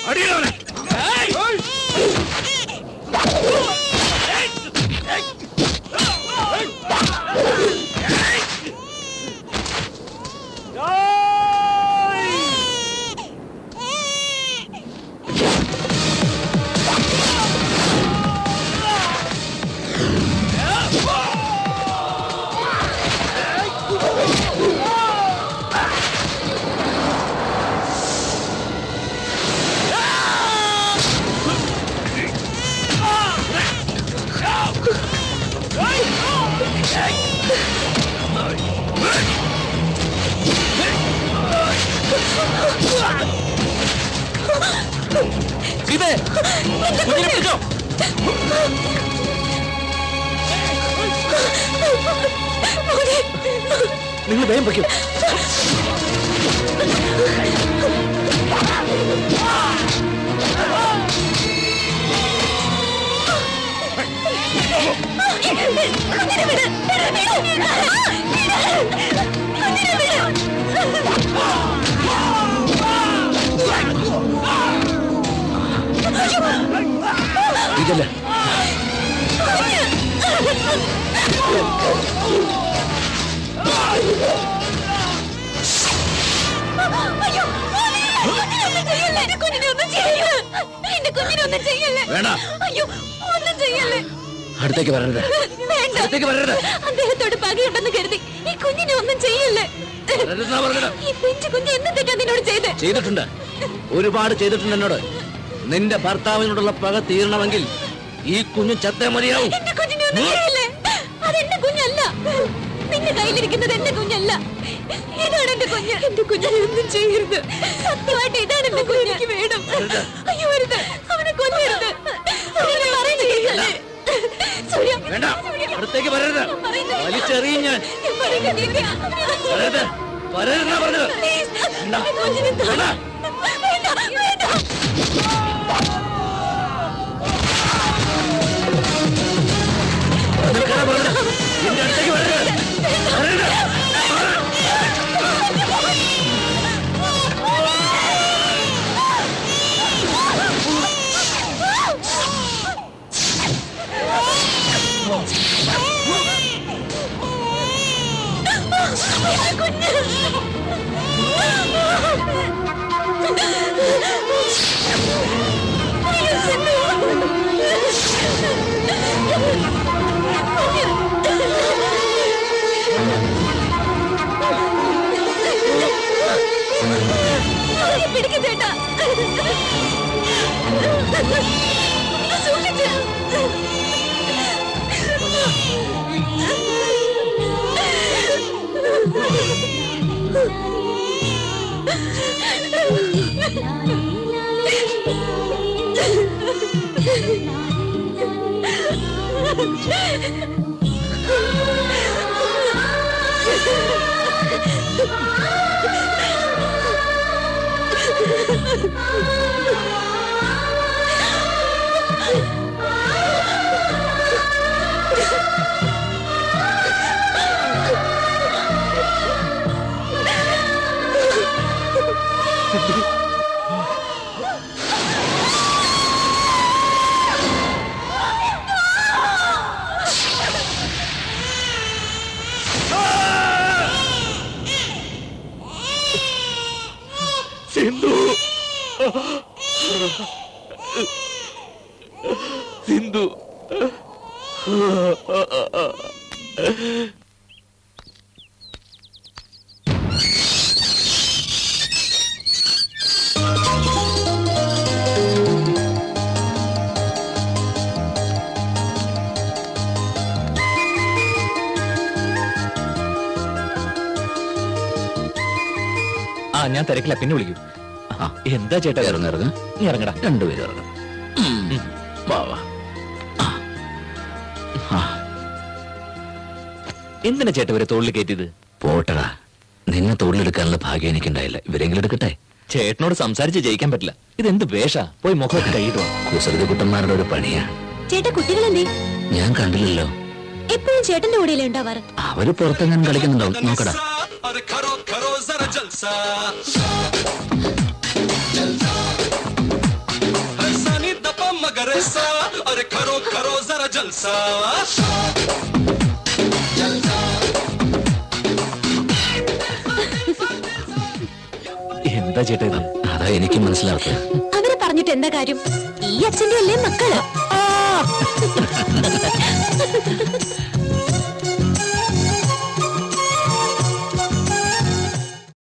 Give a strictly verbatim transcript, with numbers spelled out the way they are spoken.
നിങ്ങൾ വേഗം വയ്ക്കും. ഇതല്ല അടുത്തേക്ക് വരരുത്. അദ്ദേഹത്തോട് പകയുണ്ടെന്ന് കരുതി ഈ കുഞ്ഞിനെ ഒന്നും ചെയ്യല്ലേ. ഈ പിഞ്ചു കുഞ്ഞ് എന്ത് തെറ്റാ നിന്നോട് ചെയ്ത്? ചെയ്തിട്ടുണ്ട്, ഒരുപാട് ചെയ്തിട്ടുണ്ട് എന്നോട്. നിന്റെ ഭർത്താവിനോടുള്ള പക തീരണമെങ്കിൽ ഈ കുഞ്ഞു ചത്തേ മതിയാവും. എന്റെ കുഞ്ഞിനെ ഒന്നും ചെയ്യല്ലേ. അതെന്റെ കുഞ്ഞല്ല. നിന്റെ കയ്യിലിരിക്കുന്നത് എന്റെ കുഞ്ഞല്ല. ഇതാണ് എന്റെ കുഞ്ഞ്. എന്റെ കുഞ്ഞിനെ ഒന്നും ചെയ്യരുത്. സത്യമായിട്ട് ഇതാണ് എന്റെ കുഞ്ഞ്. എനിക്ക് വേണം. അയ്യോ വരുത്, അവനെ കൊല്ലരുത്. അടുത്തേക്ക് വരരുത്. വലിച്ചെറിയും ഞാൻ. വരരുത്, വരരുതെന്നാ പറഞ്ഞത്. എന്റെ അടുത്തേക്ക് വരരുത്, വരരുത്. പിടിക്കും ചേട്ടാ. സൂക്ഷിച്ച്. സിന്ധു, സിന്ധു, ആ ഞാൻ തിരക്കില്ല, പിന്നെ വിളിക്കൂ. എന്താ ചേട്ടാ? ഇറങ്ങ ഇറങ്ങ നീ ഇറങ്ങടാ. രണ്ടുപേരും ഇറങ്ങ. എന്തിനാ ചേട്ടാ ഇവരെ തോളിൽ കയറ്റിയത്? പോട്ടടാ, നിന്നെ തോളിലെടുക്കാനുള്ള ഭാഗ്യം എനിക്കുണ്ടായില്ല. ഇവരെങ്കിലും എടുക്കട്ടെ. ചേട്ടനോട് സംസാരിച്ച് ജയിക്കാൻ പറ്റില്ല. ഇതെന്ത് വേഷ? പോയി മുഖമൊക്കെ കൈയിടുക. കുസൃതി കുട്ടന്മാരുടെ ഒരു പണിയാ. ചേട്ടാ കുട്ടികളെന്തേ? ഞാൻ കണ്ടില്ലല്ലോ. എപ്പോഴും ചേട്ടന്റെ കൂടെയല്ലേ ഉണ്ടാവാറ്? അവര് പുറത്തെങ്ങനെ കളിക്കുന്നുണ്ടാവും. നോക്കടാ. गरेसा अरे करो करो जरा जलसा എന്താ ചേട്ടാ ഇത്? അതാ എനിക്ക് മനസ്സിലാക്കുക. അവരെ പറഞ്ഞിട്ട് എന്താ കാര്യം? ഈ അച്ഛന്റെ അല്ലേ മക്കള്?